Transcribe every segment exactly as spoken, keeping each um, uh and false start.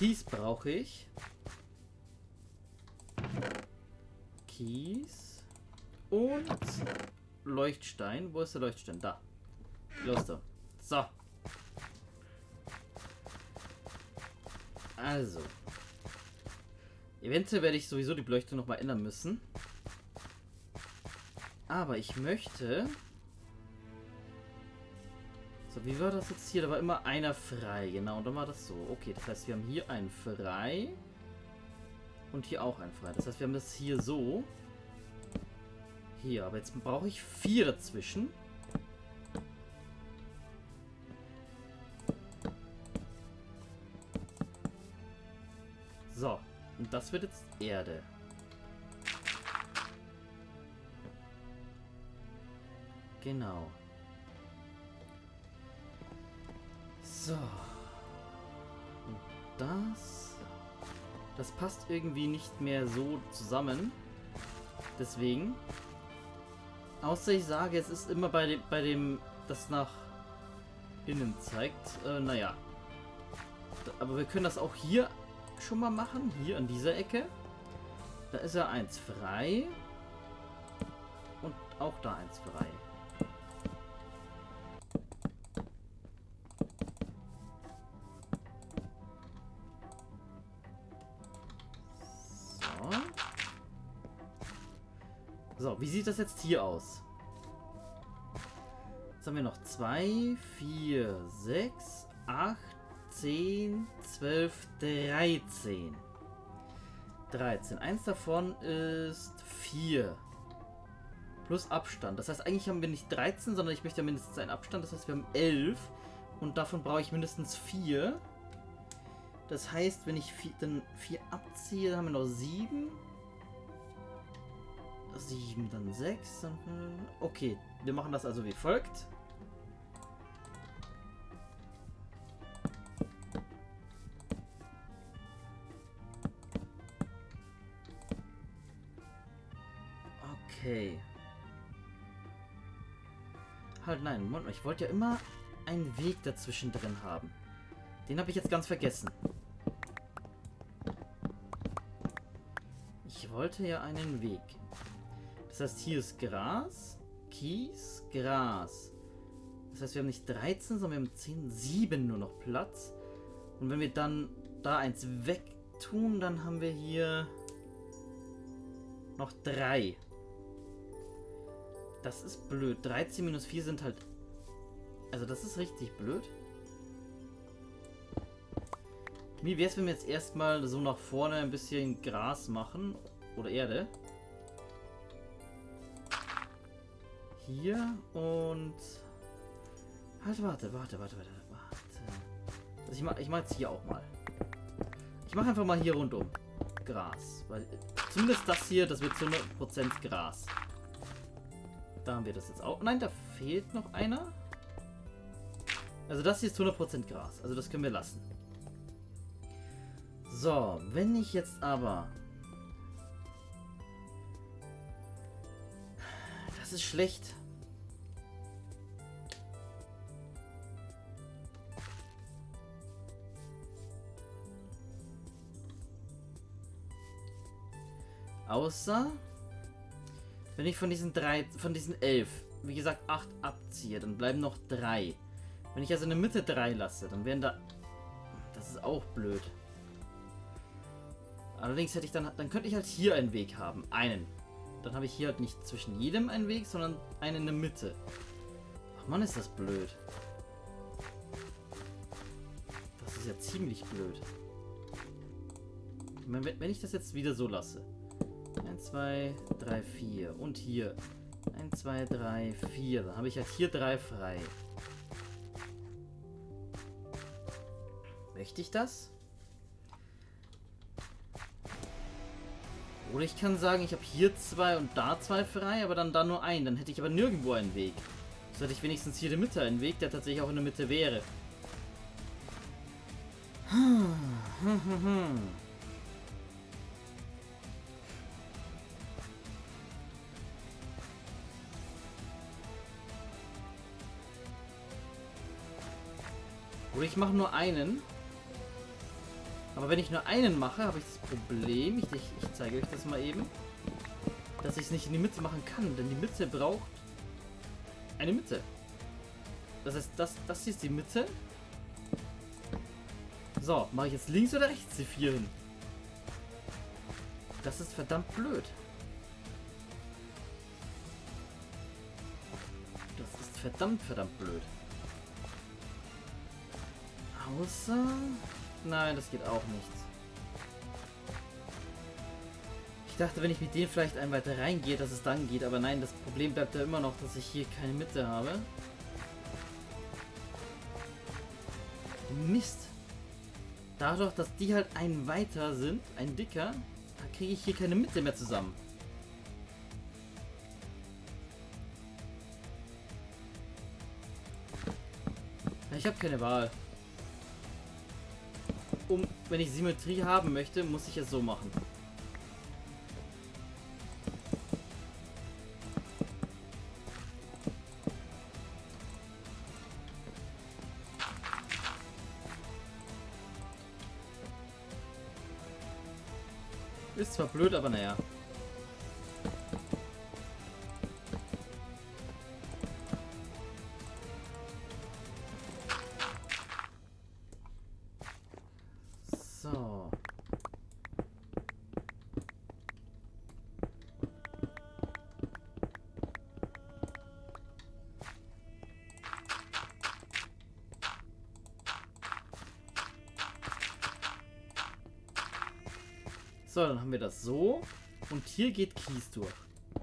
Kies brauche ich. Kies. Und Leuchtstein. Wo ist der Leuchtstein? Da. Los da. So. Also. Eventuell werde ich sowieso die Beleuchtung nochmal ändern müssen. Aber ich möchte... So, wie war das jetzt hier? Da war immer einer frei. Genau, und dann war das so. Okay, das heißt, wir haben hier einen frei. Und hier auch einen frei. Das heißt, wir haben das hier so. Hier, aber jetzt brauche ich vier dazwischen. So, und das wird jetzt Erde. Genau. So. Und das... Das passt irgendwie nicht mehr so zusammen. Deswegen... Außer ich sage, es ist immer bei dem, bei dem das nach innen zeigt. Äh, naja. Aber wir können das auch hier schon mal machen. Hier an dieser Ecke. Da ist ja eins frei. Und auch da eins frei. So, wie sieht das jetzt hier aus? Jetzt haben wir noch zwei, vier, sechs, acht, zehn, zwölf, dreizehn. dreizehn. Eins davon ist vier. Plus Abstand. Das heißt, eigentlich haben wir nicht dreizehn, sondern ich möchte ja mindestens einen Abstand. Das heißt, wir haben elf. Und davon brauche ich mindestens vier. Das heißt, wenn ich vier, dann vier abziehe, dann haben wir noch sieben. sieben, dann sechs. Dann, okay, wir machen das also wie folgt. Okay. Halt, nein, Moment, ich wollte ja immer einen Weg dazwischen drin haben. Den habe ich jetzt ganz vergessen. Ich wollte ja einen Weg. Das heißt, hier ist Gras, Kies, Gras. Das heißt, wir haben nicht dreizehn, sondern wir haben zehn, sieben nur noch Platz. Und wenn wir dann da eins wegtun, dann haben wir hier noch drei. Das ist blöd. dreizehn minus vier sind halt... Also das ist richtig blöd. Wie wäre es, wenn wir jetzt erstmal so nach vorne ein bisschen Gras machen? Oder Erde. Hier und... Halt, warte, warte, warte, warte, warte. Also ich mache ich mach jetzt hier auch mal. Ich mache einfach mal hier rundum Gras. Weil zumindest das hier, das wird zu hundert Prozent Gras. Da haben wir das jetzt auch. Nein, da fehlt noch einer. Also das hier ist hundert Prozent Gras. Also das können wir lassen. So, wenn ich jetzt aber... Das ist schlecht. Außer, wenn ich von diesen drei, von diesen elf, wie gesagt, acht abziehe, dann bleiben noch drei. Wenn ich also in der Mitte drei lasse, dann wären da... Das ist auch blöd. Allerdings hätte ich dann, dann könnte ich halt hier einen Weg haben. Einen. Dann habe ich hier halt nicht zwischen jedem einen Weg, sondern einen in der Mitte. Ach Mann, ist das blöd. Das ist ja ziemlich blöd. Wenn, wenn ich das jetzt wieder so lasse. eins, zwei, drei, vier. Und hier. eins, zwei, drei, vier. Dann habe ich halt hier drei frei. Möchte ich das? Oder ich kann sagen, ich habe hier zwei und da zwei frei, aber dann da nur einen. Dann hätte ich aber nirgendwo einen Weg. So hätte ich wenigstens hier in der Mitte einen Weg, der tatsächlich auch in der Mitte wäre. Oder ich mache nur einen. Aber wenn ich nur einen mache, habe ich das Problem, ich, ich, ich zeige euch das mal eben, dass ich es nicht in die Mitte machen kann, denn die Mitte braucht eine Mitte. Das heißt, das, das hier ist die Mitte. So, mache ich jetzt links oder rechts die vier hin? Das ist verdammt blöd. Das ist verdammt, verdammt blöd. Außer... Nein, das geht auch nicht. Ich dachte, wenn ich mit denen vielleicht einen weiter reingehe, dass es dann geht. Aber nein, das Problem bleibt ja immer noch, dass ich hier keine Mitte habe. Mist. Dadurch, dass die halt ein weiter sind, ein dicker, dann kriege ich hier keine Mitte mehr zusammen. Ich habe keine Wahl. Um, wenn ich Symmetrie haben möchte, muss ich es so machen. Ist zwar blöd, aber naja. So. So, dann haben wir das so. Und hier geht Kies durch.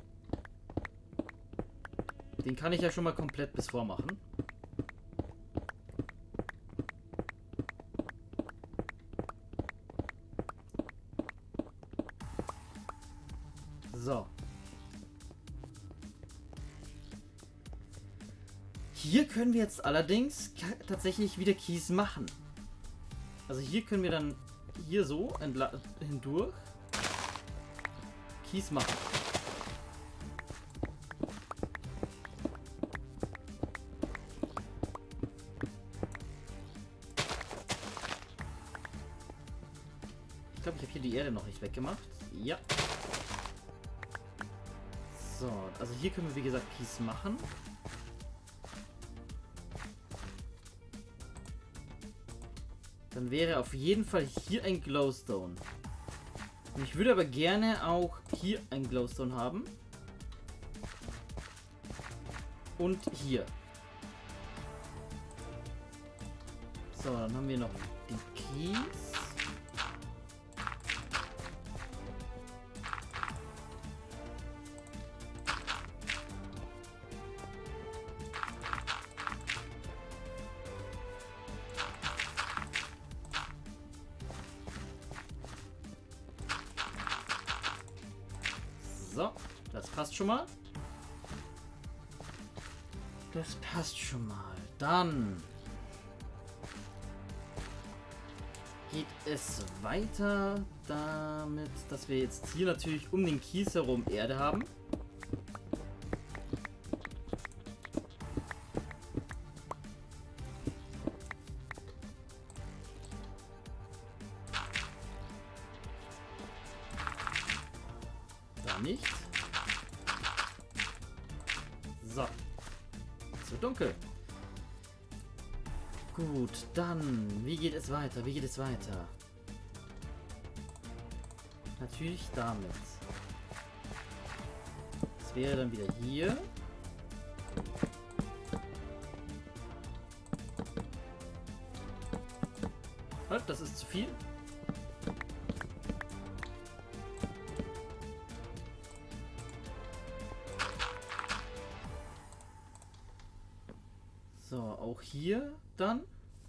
Den kann ich ja schon mal komplett bis vormachen. So. Hier können wir jetzt allerdings tatsächlich wieder Kies machen. Also hier können wir dann hier so hindurch Kies machen. Ich glaube, ich habe hier die Erde noch nicht weggemacht. Ja. So, also hier können wir wie gesagt Kies machen. Dann wäre auf jeden Fall hier ein Glowstone. Und ich würde aber gerne auch hier ein Glowstone haben. Und hier. So, dann haben wir noch den Kies. So, das passt schon mal. Das passt schon mal. Dann geht es weiter damit, dass wir jetzt hier natürlich um den Kies herum Erde haben. Nicht. So. Es wird dunkel. Gut, dann, wie geht es weiter? Wie geht es weiter? Natürlich damit. Das wäre dann wieder hier. Halt, das ist zu viel. So, auch hier dann.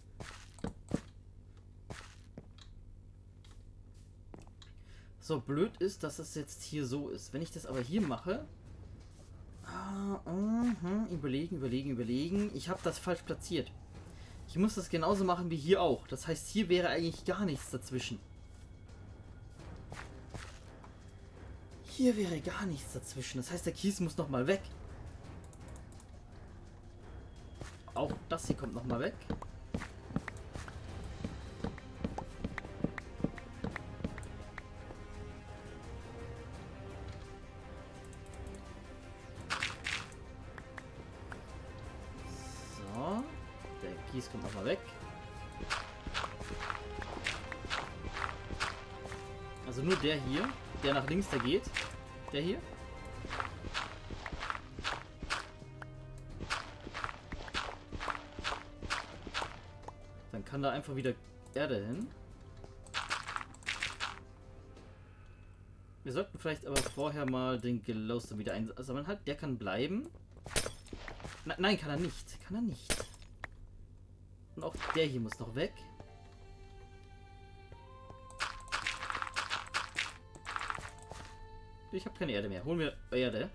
So, blöd ist, dass es jetzt hier so ist. Wenn ich das aber hier mache... Ah, uh, überlegen, überlegen, überlegen. Ich habe das falsch platziert. Ich muss das genauso machen wie hier auch. Das heißt, hier wäre eigentlich gar nichts dazwischen. Hier wäre gar nichts dazwischen. Das heißt, der Kies muss nochmal weg. Auch das hier kommt nochmal weg. Kies kommt nochmal weg. Also nur der hier, der nach links, der geht. Der hier. Dann kann da einfach wieder Erde hin. Wir sollten vielleicht aber vorher mal den Glowstone wieder einsammeln. Halt, der kann bleiben. Na, nein, kann er nicht. Kann er nicht. Und auch der hier muss noch weg. Ich habe keine Erde mehr. Holen wir Erde.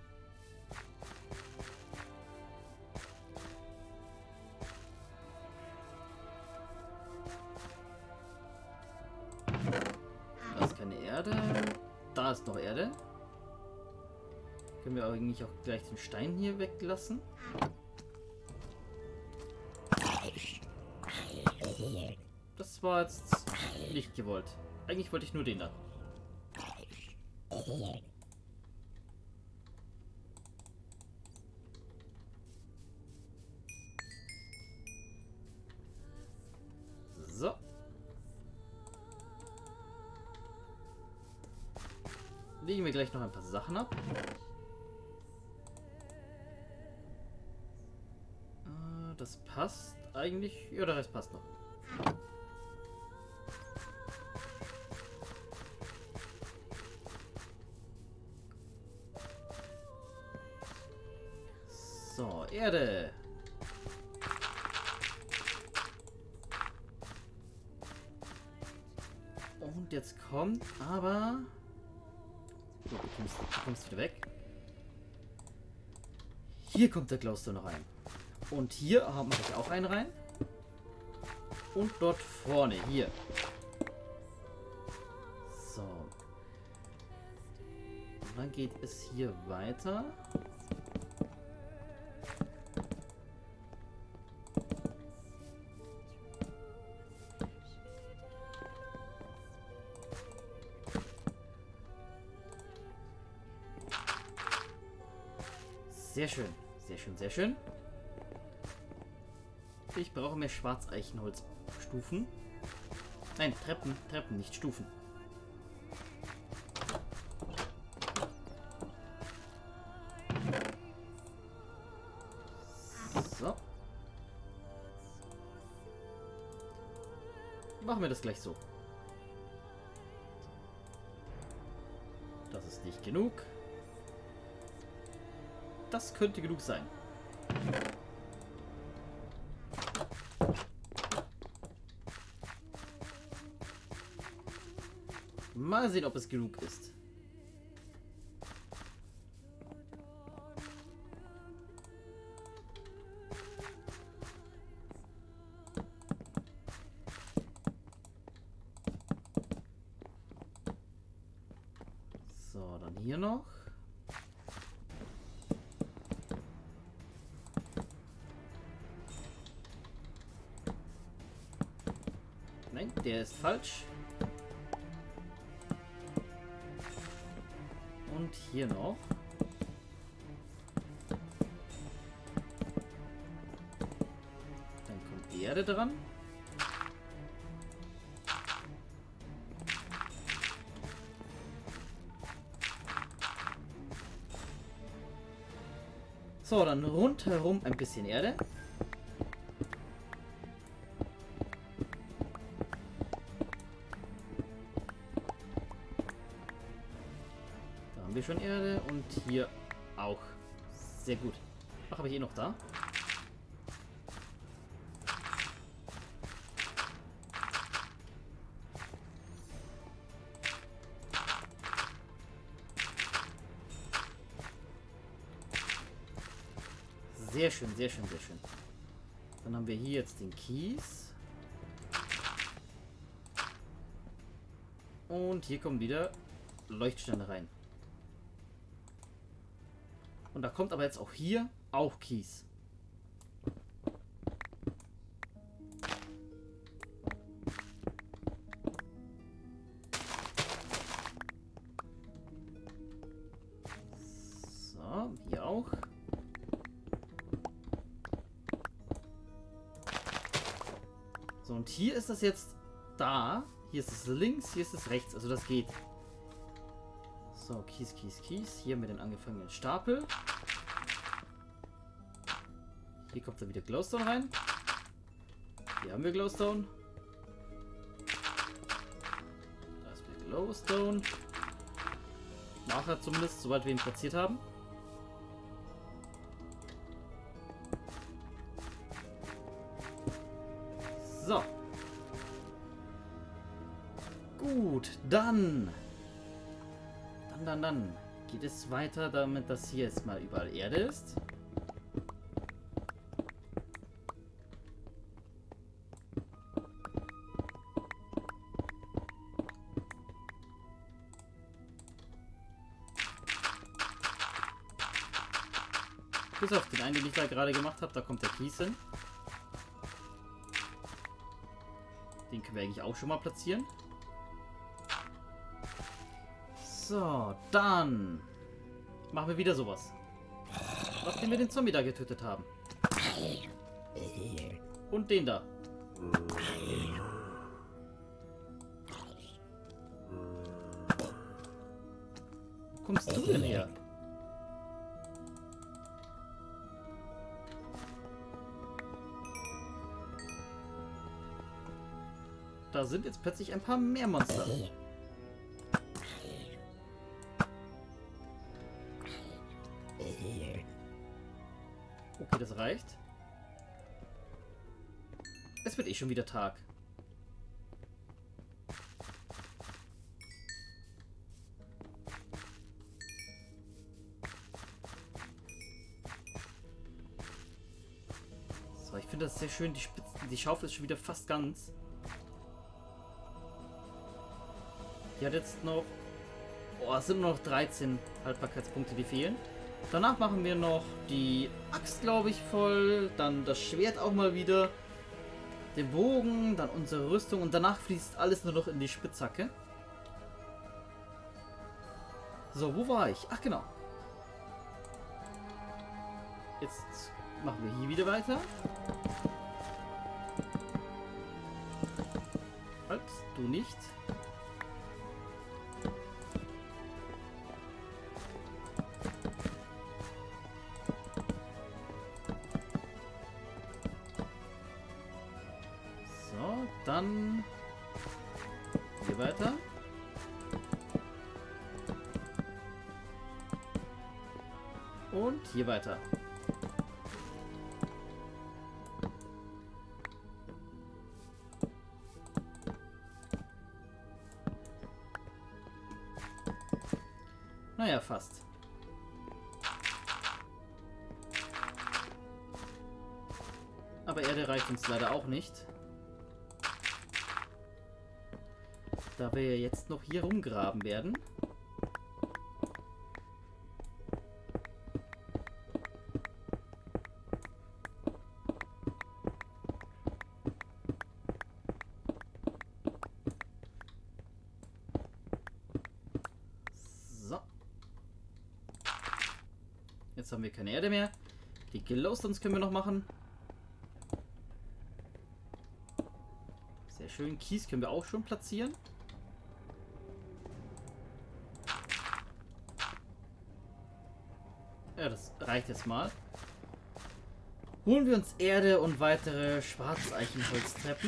Da ist keine Erde. Da ist noch Erde. Können wir eigentlich auch gleich den Stein hier weglassen. Das war jetzt nicht gewollt. Eigentlich wollte ich nur den da. So. Legen wir gleich noch ein paar Sachen ab. Äh, das passt eigentlich. Ja, der Rest passt noch. So, Erde. Und jetzt kommt aber... So, du kommst, du kommst wieder weg. Hier kommt der Glowstone noch rein. Und hier mache ich auch einen rein. Und dort vorne, hier. So. Und dann geht es hier weiter. Sehr schön, sehr schön, sehr schön. Ich brauche mehr Schwarzeichenholzstufen. Nein, Treppen, Treppen, nicht Stufen. So. Machen wir das gleich so. Das ist nicht genug. Das könnte genug sein. Mal sehen, ob es genug ist. So, dann hier noch. Nein, der ist falsch. Und hier noch. Dann kommt Erde dran. So, dann rundherum ein bisschen Erde. Wir schon Erde und hier auch. Sehr gut. Ach, habe ich eh noch da? Sehr schön, sehr schön, sehr schön. Dann haben wir hier jetzt den Kies. Und hier kommen wieder Leuchtsteine rein. Und da kommt aber jetzt auch hier auch Kies. So, hier auch. So, und hier ist das jetzt da. Hier ist es links, hier ist es rechts. Also das geht. So, Kies, Kies, Kies. Hier mit den angefangenen Stapel. Hier kommt dann wieder Glowstone rein. Hier haben wir Glowstone. Da ist wieder Glowstone. Nachher zumindest, sobald wir ihn platziert haben. So. Gut, dann. Dann, dann, dann. Geht es weiter, damit das hier jetzt mal überall Erde ist. Bis auf den einen, den ich da gerade gemacht habe, da kommt der Kies hin. Den können wir eigentlich auch schon mal platzieren. So, dann machen wir wieder sowas. Nachdem wir den Zombie da getötet haben. Und den da. Wo kommst du denn her? Da sind jetzt plötzlich ein paar mehr Monster. Okay, das reicht. Es wird eh schon wieder Tag. So, ich finde das sehr schön. Die Spitzen, die Schaufel ist schon wieder fast ganz. Die hat jetzt noch... Oh, es sind nur noch dreizehn Haltbarkeitspunkte, die fehlen. Danach machen wir noch die Axt, glaube ich, voll. Dann das Schwert auch mal wieder. Den Bogen, dann unsere Rüstung. Und danach fließt alles nur noch in die Spitzhacke. So, wo war ich? Ach, genau. Jetzt machen wir hier wieder weiter. Halt, du nicht. Dann hier weiter. Und hier weiter. Naja, fast. Aber Erde reicht uns leider auch nicht. Da wir jetzt noch hier rumgraben werden. So. Jetzt haben wir keine Erde mehr. Die Glowstones können wir noch machen. Sehr schön. Kies können wir auch schon platzieren. Ja, das reicht jetzt mal. Holen wir uns Erde und weitere Schwarzeichenholztreppen.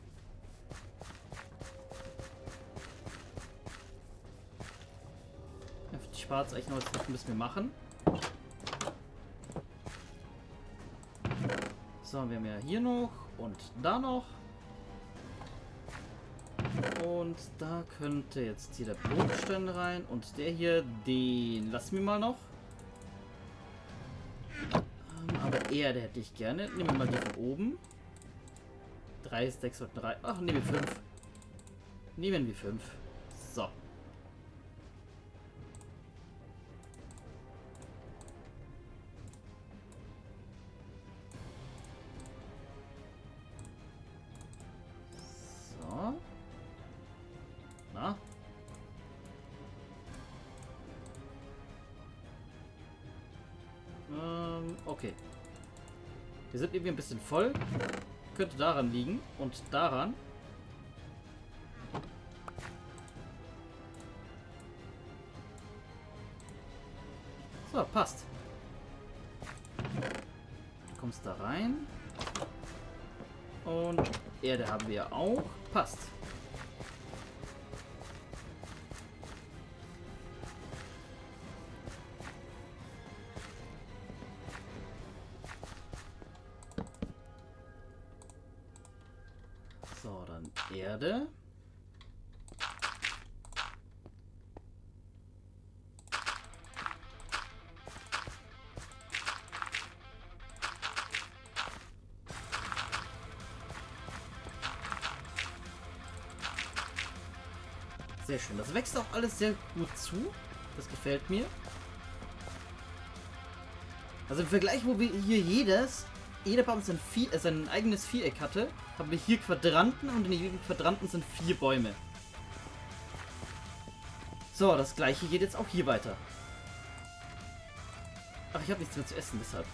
Die Schwarzeichenholztreppen müssen wir machen. So, wir haben ja hier noch und da noch. Und da könnte jetzt hier der Bodenstein rein. Und der hier, den lassen wir mal noch. Aber Erde hätte ich gerne. Nehmen wir mal die von oben. Drei Stacks sollten rein. Ach, nehmen wir fünf. Nehmen wir fünf. So. So. Na? Ähm, okay. Wir sind irgendwie ein bisschen voll. könnte daran liegen und daran. So, passt. Du kommst da rein. Und Erde haben wir auch. Passt. So, dann Erde. Sehr schön. Das wächst auch alles sehr gut zu. Das gefällt mir. Also im Vergleich, wo wir hier jedes, jeder Baum sein, Vieh, äh, sein eigenes Viereck hatte, haben wir hier Quadranten und in jedem Quadranten sind vier Bäume. So, das gleiche geht jetzt auch hier weiter. Ach, ich habe nichts mehr zu essen, deshalb.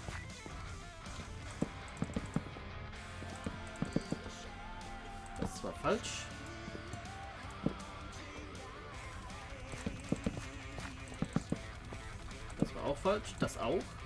Das war falsch. Das war auch falsch. Das auch.